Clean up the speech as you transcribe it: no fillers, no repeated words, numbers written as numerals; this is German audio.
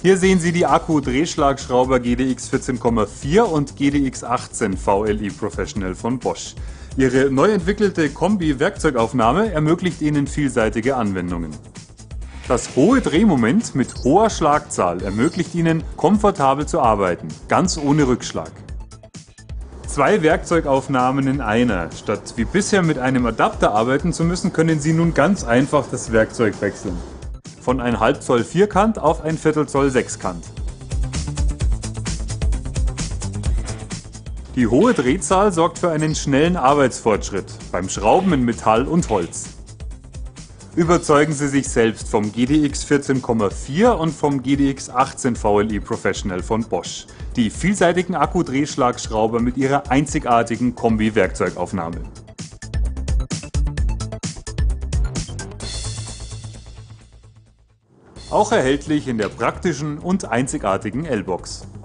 Hier sehen Sie die Akku-Drehschlagschrauber GDX 14,4 und GDX 18 VLI Professional von Bosch. Ihre neu entwickelte Kombi-Werkzeugaufnahme ermöglicht Ihnen vielseitige Anwendungen. Das hohe Drehmoment mit hoher Schlagzahl ermöglicht Ihnen, komfortabel zu arbeiten, ganz ohne Rückschlag. Zwei Werkzeugaufnahmen in einer. Statt wie bisher mit einem Adapter arbeiten zu müssen, können Sie nun ganz einfach das Werkzeug wechseln. Von 1/2 Zoll Vierkant auf 1/4 Zoll Sechskant. Die hohe Drehzahl sorgt für einen schnellen Arbeitsfortschritt beim Schrauben in Metall und Holz. Überzeugen Sie sich selbst vom GDX 14,4 und vom GDX 18 VLI Professional von Bosch. Die vielseitigen Akkudrehschlagschrauber mit ihrer einzigartigen Kombi-Werkzeugaufnahme. Auch erhältlich in der praktischen und einzigartigen L-Box.